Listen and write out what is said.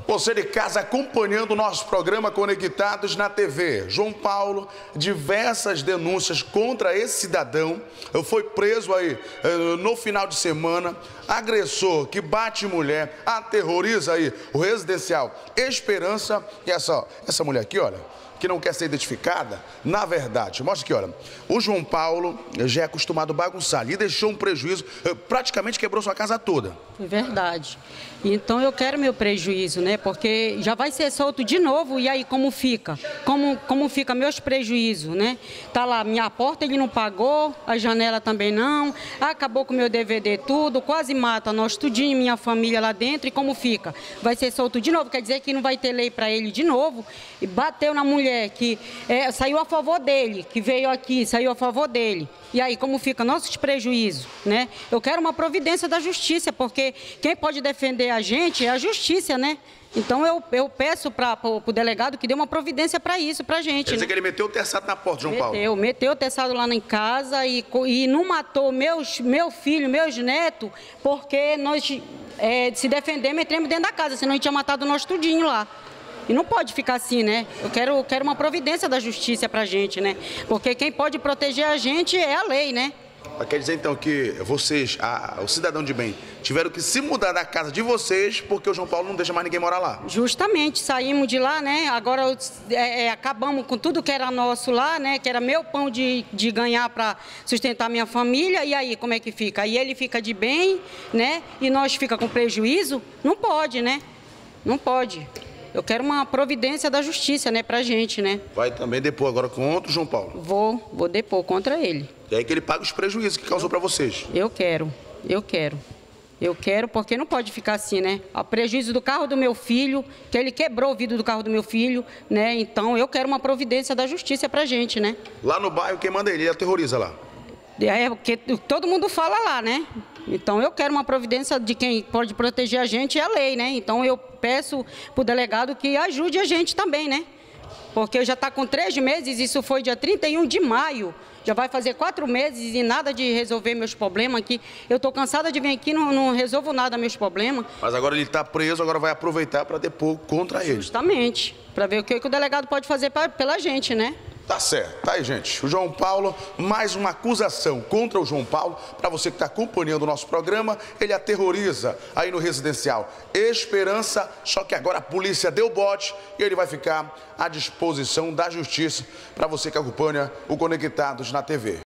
Você de casa acompanhando o nosso programa Conectados na TV. João Paulo, diversas denúncias contra esse cidadão. Foi preso aí no final de semana. Agressor que bate mulher, aterroriza aí o residencial Esperança. E essa mulher aqui, olha, que não quer ser identificada, na verdade, mostra aqui, olha, o João Paulo já é acostumado a bagunçar ali, deixou um prejuízo, praticamente quebrou sua casa toda. É verdade. Então eu quero meu prejuízo, né? Porque já vai ser solto de novo, e aí como fica? Como fica meus prejuízos, né? Tá lá, minha porta ele não pagou, a janela também não, acabou com meu DVD tudo, quase mata nós tudinho, minha família lá dentro, e como fica? Vai ser solto de novo, quer dizer que não vai ter lei para ele de novo, e bateu na mulher que saiu a favor dele, que veio aqui, saiu a favor dele. E aí, como fica nossos prejuízos, né? Eu quero uma providência da justiça, porque quem pode defender a gente é a justiça, né? Então eu peço para o delegado que dê uma providência para isso, para a gente. Quer dizer que ele meteu o terçado na porta, João Paulo? Meteu o terçado lá em casa e não matou meu filho, meus netos, porque nós se defendemos, entramos dentro da casa, senão a gente tinha matado nós tudinho lá. E não pode ficar assim, né? Eu quero uma providência da justiça pra gente, né? Porque quem pode proteger a gente é a lei, né? Quer dizer, então, que vocês, o cidadão de bem, tiveram que se mudar da casa de vocês porque o João Paulo não deixa mais ninguém morar lá? Justamente, saímos de lá, né? Agora acabamos com tudo que era nosso lá, né? Que era meu pão de ganhar para sustentar minha família. E aí, como é que fica? Aí ele fica de bem, né? E nós fica com prejuízo? Não pode, né? Não pode. Eu quero uma providência da justiça, né, pra gente, né? Vai também depor agora contra o João Paulo? Vou depor contra ele. E aí que ele paga os prejuízos que causou pra vocês? Eu quero porque não pode ficar assim, né? O prejuízo do carro do meu filho, que ele quebrou o vidro do carro do meu filho, né? Então eu quero uma providência da justiça pra gente, né? Lá no bairro, quem manda ele aterroriza lá? Porque todo mundo fala lá, né? Então eu quero uma providência de quem pode proteger a gente, é a lei, né? Então eu peço para o delegado que ajude a gente também, né? Porque já está com 3 meses, isso foi dia 31 de maio, já vai fazer 4 meses e nada de resolver meus problemas aqui. Eu estou cansada de vir aqui, não resolvo nada meus problemas. Mas agora ele está preso, agora vai aproveitar para depor contra ele. Justamente, para ver o que o delegado pode fazer pela gente, né? Tá certo, tá aí, gente. O João Paulo, mais uma acusação contra o João Paulo. Para você que está acompanhando o nosso programa, ele aterroriza aí no residencial Esperança, só que agora a polícia deu bote e ele vai ficar à disposição da justiça para você que acompanha o Conectados na TV.